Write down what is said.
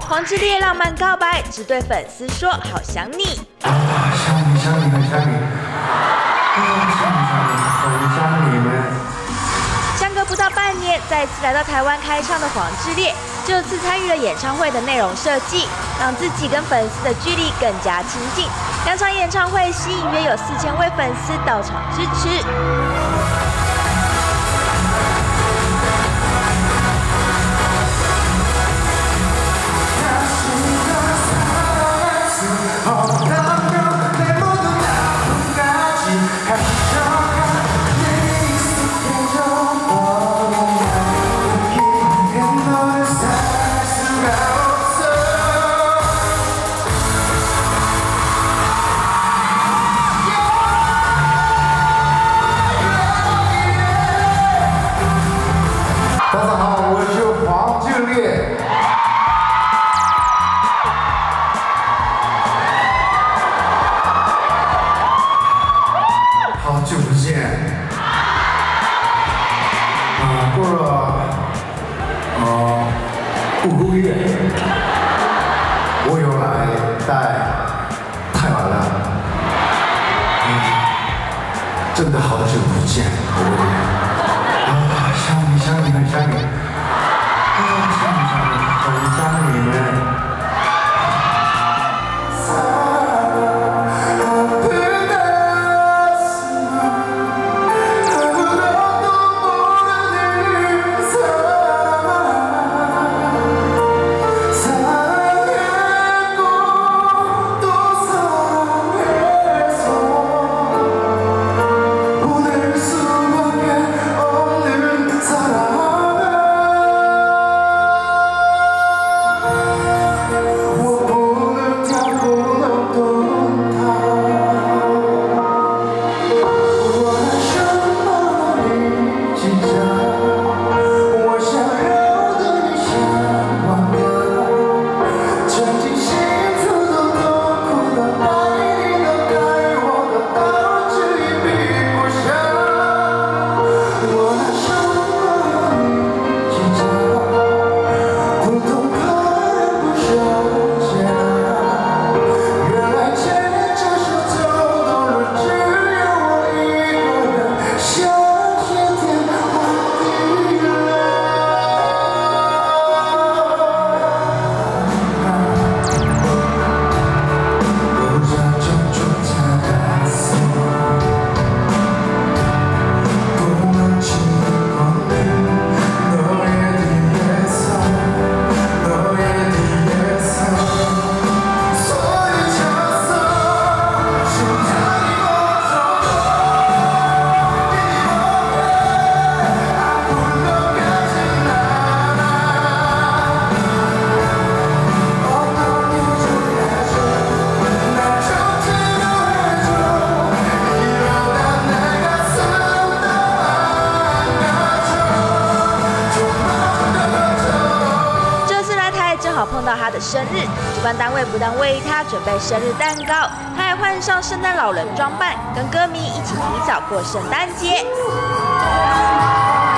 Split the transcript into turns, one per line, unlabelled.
黄致列浪漫告白，只对粉丝说好想你。
想你，想你，很想你。很想你们。
相隔不到半年，再次来到台湾开唱的黄致列，这次参与了演唱会的内容设计，让自己跟粉丝的距离更加亲近。2场演唱会吸引约有4000位粉丝到场支持。
大家好，我是黄致列。好久不见。过了5个月，我又来台湾了。真的好久不见，想你，想你，很想你。想你，很想你们。
碰到他的生日，主办单位不但为他准备生日蛋糕，他还换上圣诞老人装扮，跟歌迷一起提早过圣诞节。